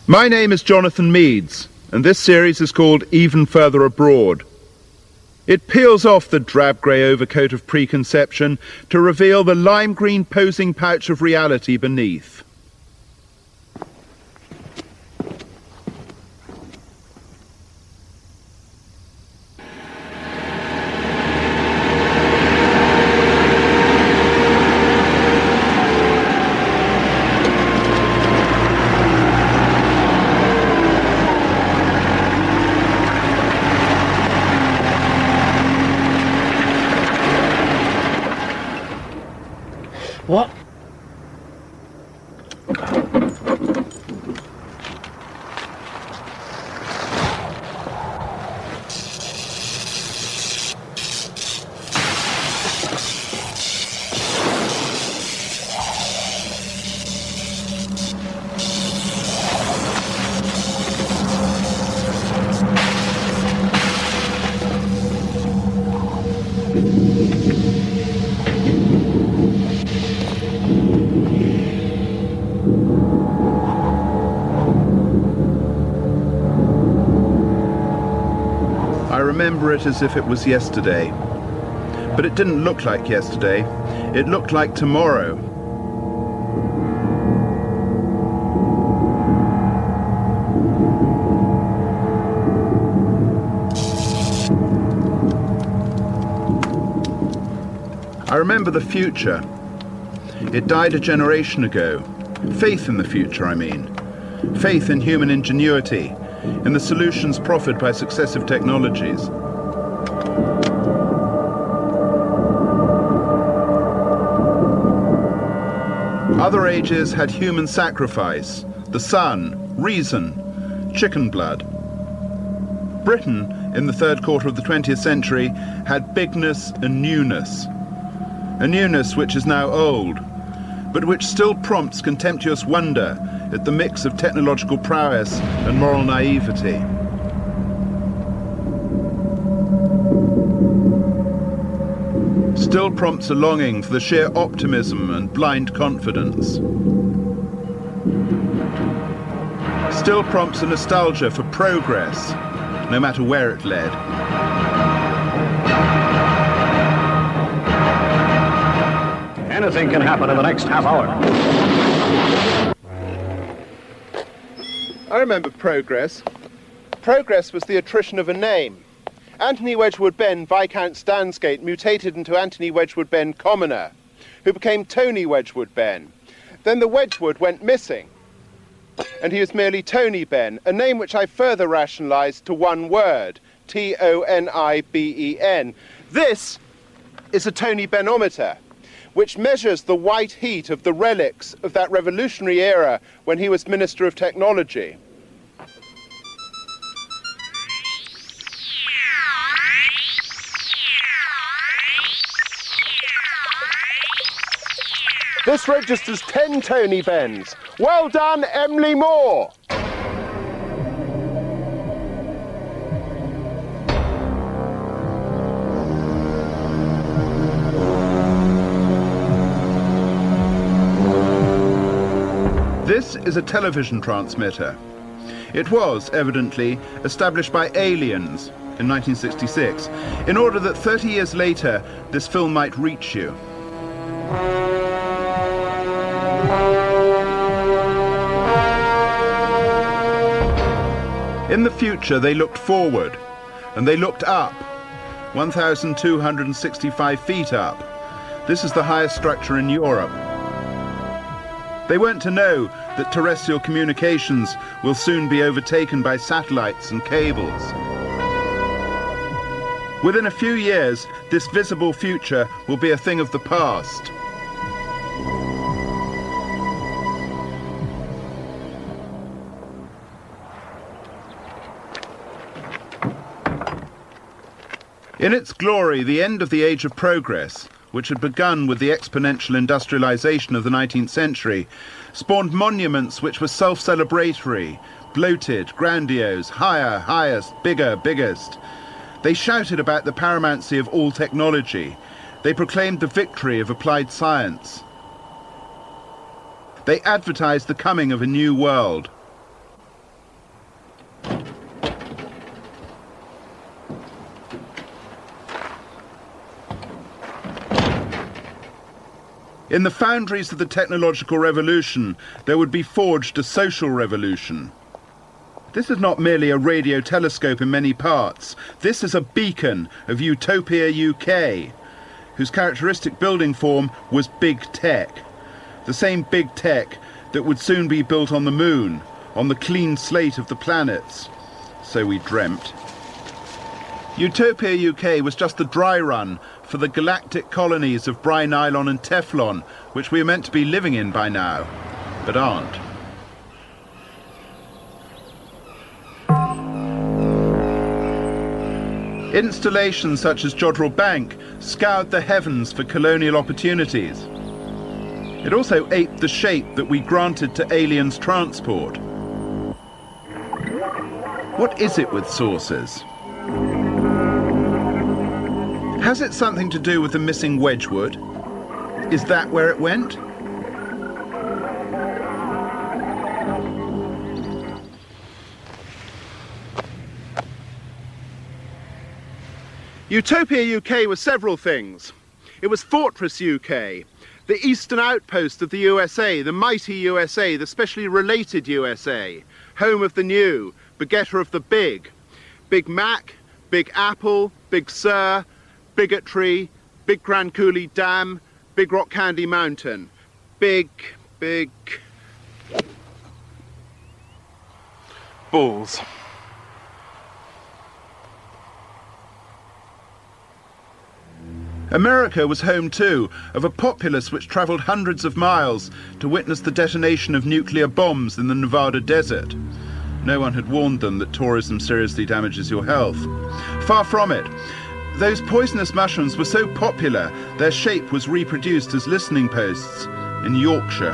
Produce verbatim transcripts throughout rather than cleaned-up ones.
My name is Jonathan Meads, and this series is called Even Further Abroad. It peels off the drab grey overcoat of preconception to reveal the lime green posing pouch of reality beneath. What? I remember it as if it was yesterday. But it didn't look like yesterday. It looked like tomorrow. I remember the future. It died a generation ago. Faith in the future, I mean. Faith in human ingenuity, in the solutions proffered by successive technologies. Other ages had human sacrifice, the sun, reason, chicken blood. Britain, in the third quarter of the twentieth century, had bigness and newness. A newness which is now old, but which still prompts contemptuous wonder at the mix of technological prowess and moral naivety. Still prompts a longing for the sheer optimism and blind confidence. Still prompts a nostalgia for progress, no matter where it led. Anything can happen in the next half hour. I remember progress. Progress was the attrition of a name. Anthony Wedgwood Benn, Viscount Stansgate, mutated into Anthony Wedgwood Benn, Commoner, who became Tony Wedgwood Benn. Then the Wedgwood went missing, and he was merely Tony Benn, a name which I further rationalised to one word, T O N I B E N. This is a Tony Bennometer, which measures the white heat of the relics of that revolutionary era when he was Minister of Technology. This registers ten Tony Benns. Well done, Emily Moore! This is a television transmitter. It was, evidently, established by aliens in nineteen sixty-six, in order that thirty years later this film might reach you. In the future, they looked forward, and they looked up, one thousand two hundred sixty-five feet up. This is the highest structure in Europe. They weren't to know that terrestrial communications will soon be overtaken by satellites and cables. Within a few years, this visible future will be a thing of the past. In its glory, the end of the age of progress, which had begun with the exponential industrialization of the nineteenth century, spawned monuments which were self-celebratory, bloated, grandiose, higher, highest, bigger, biggest. They shouted about the paramountcy of all technology. They proclaimed the victory of applied science. They advertised the coming of a new world. In the foundries of the technological revolution, there would be forged a social revolution. This is not merely a radio telescope in many parts. This is a beacon of Utopia U K, whose characteristic building form was big tech. The same big tech that would soon be built on the moon, on the clean slate of the planets. So we dreamt. Utopia U K was just the dry run for the galactic colonies of Bry-Nylon and Teflon, which we are meant to be living in by now, but aren't. Installations such as Jodrell Bank scoured the heavens for colonial opportunities. It also aped the shape that we granted to aliens' transport. What is it with saucers? Has it something to do with the missing Wedgwood? Is that where it went? Utopia U K was several things. It was Fortress U K, the eastern outpost of the U S A, the mighty U S A, the specially related U S A, home of the new, begetter of the big. Big Mac, Big Apple, Big Sur, Bigotry, Big Grand Coulee Dam, Big Rock Candy Mountain. Big, big... balls. America was home too of a populace which travelled hundreds of miles to witness the detonation of nuclear bombs in the Nevada desert. No one had warned them that tourism seriously damages your health. Far from it. Those poisonous mushrooms were so popular, their shape was reproduced as listening posts in Yorkshire.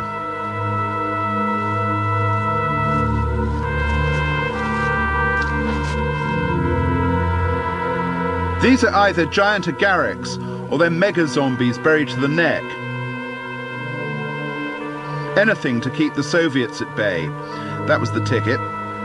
These are either giant agarics or they're mega zombies buried to the neck. Anything to keep the Soviets at bay. That was the ticket.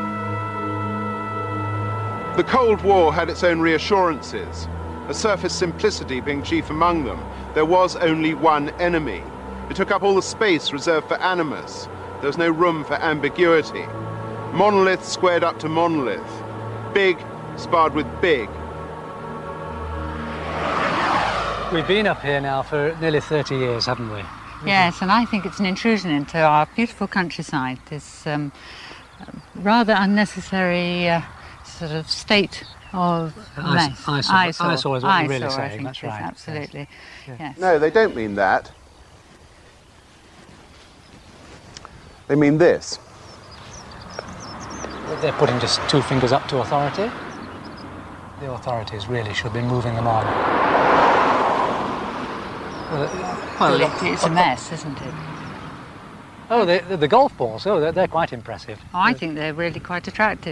The Cold War had its own reassurances. A surface simplicity being chief among them. There was only one enemy. It took up all the space reserved for animus. There was no room for ambiguity. Monolith squared up to monolith. Big sparred with big. We've been up here now for nearly thirty years, haven't we? Yes, and I think it's an intrusion into our beautiful countryside, this um, rather unnecessary uh, sort of state of mess. Eyesore, eyesore, eyesore is what eyesore, you're really I saying, think that's it is, right. absolutely. Yes. Yes. No, they don't mean that. They mean this. They're putting just two fingers up to authority. The authorities really should be moving them on. Well, it, it's a mess, isn't it? Oh, the, the, the golf balls, oh, they're, they're quite impressive. Oh, I think they're really quite attractive.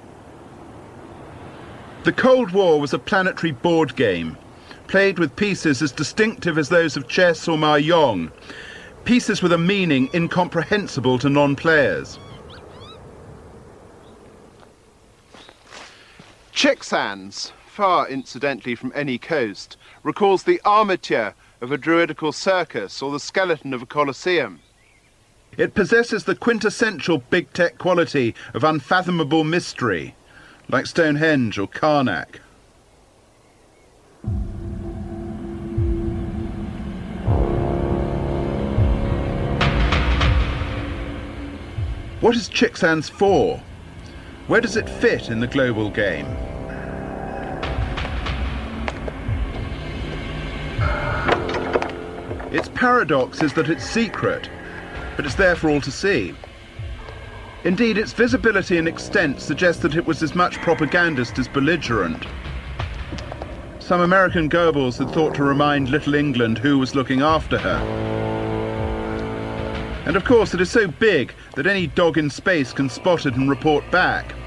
The Cold War was a planetary board game, played with pieces as distinctive as those of chess or mahjong, pieces with a meaning incomprehensible to non-players. Chicksands, far incidentally from any coast, recalls the armature of a druidical circus or the skeleton of a colosseum. It possesses the quintessential big tech quality of unfathomable mystery, like Stonehenge or Karnak. What is Chicksands for? Where does it fit in the global game? Its paradox is that it's secret, but it's there for all to see. Indeed, its visibility and extent suggest that it was as much propagandist as belligerent. Some American Goebbels had thought to remind Little England who was looking after her. And of course, it is so big that any dog in space can spot it and report back.